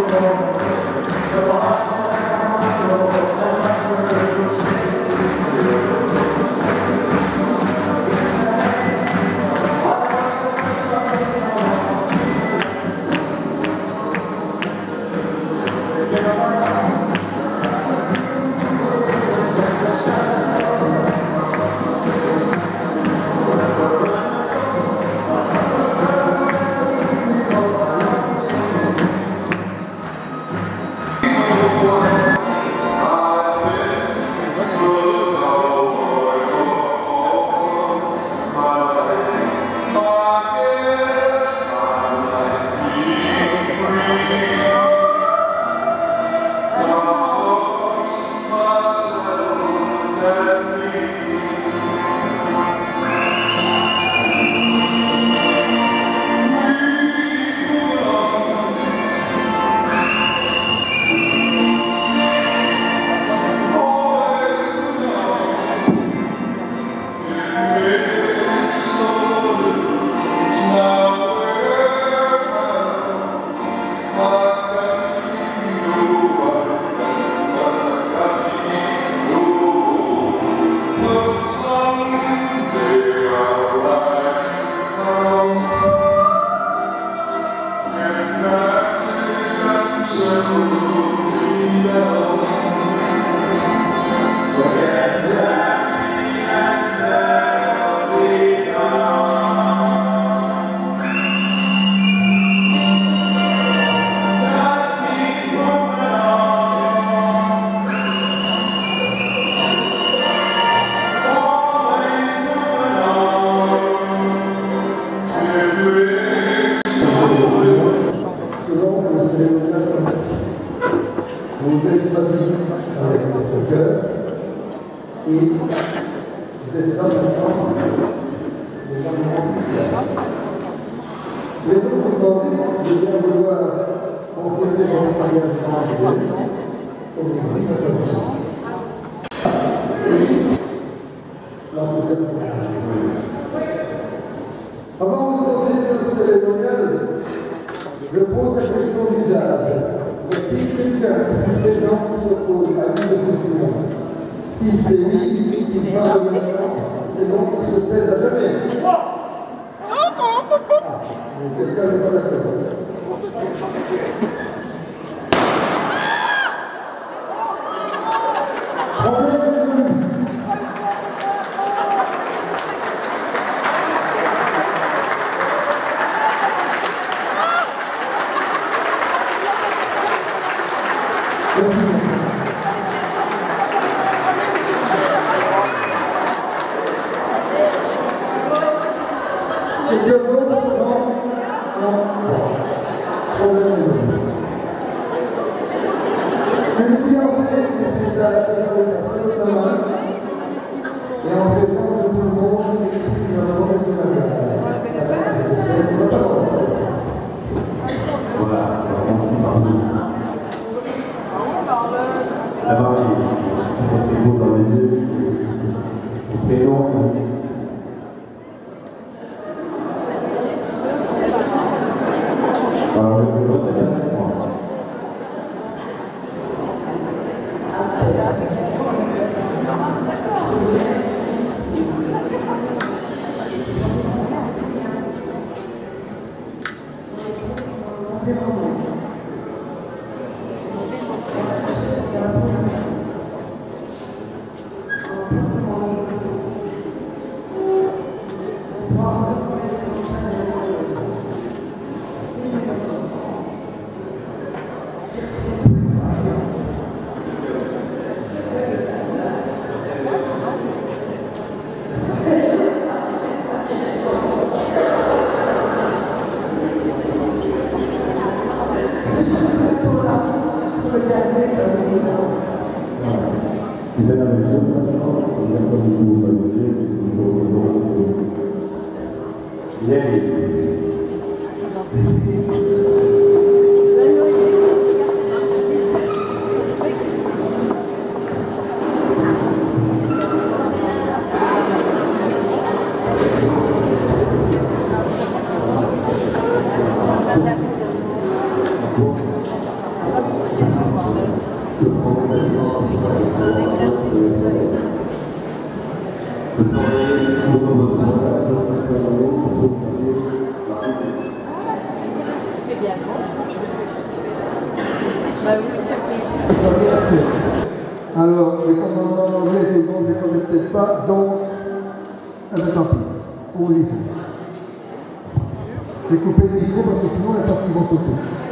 Avant de procéder au cérémonial, je pose la question d'usage. Y a-t-il quelqu'un ici présent qui s'oppose à l'une de ces unions? Si c'est oui, il parle maintenant. C'est non, il se taise à jamais. Quelqu'un n'est pas d'accord. Alors, les commandements en anglais, tout le monde ne les connaît peut-être pas, donc, eh bien tant pis, on lit. Découpez le micro parce que sinon les parties vont sauter.